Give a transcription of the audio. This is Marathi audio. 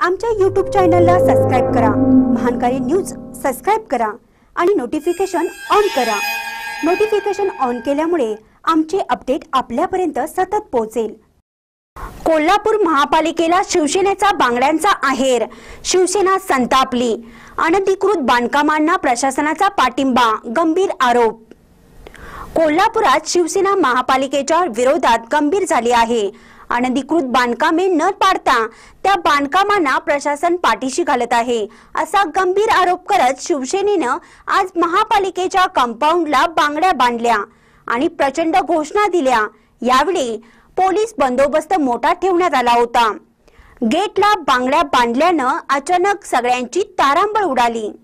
आमच्या YouTube चॅनलला सबस्क्राइब करा, महानकारी न्यूज सबस्क्राइब करा आणि नोटिफिकेशन ऑन करा। नोटिफिकेशन ऑन केल्यामुळे आमचे अपडेट आपल्यापर्यंत सतत पोहोचेल। कोल्हापूर महापालिकेला शिवसेनेचा बांगड्यांचा आहेर, शिवसेना संतापली। अनधिकृत बांधकामांना प्रशासनाचा पाठिंबा, गंभीर आरोप। कोल्हापुरात शिवसेना महापालिकेच्या विरोधात गंभीर झाली आहे। अनधिकृत बांधकामे न पाडता त्या बांधकामांना प्रशासन पाठीशी घालत आहे, असा गंभीर आरोप करत शिवसेनेनं आज महापालिकेच्या कंपाऊंडला बांगड्या बांधल्या आणि प्रचंड घोषणा दिल्या। यावेळी पोलीस बंदोबस्त मोठा ठेवण्यात आला होता। गेटला बांगड्या बांधल्यानं अचानक सगळ्यांची तारांबळ उडाली।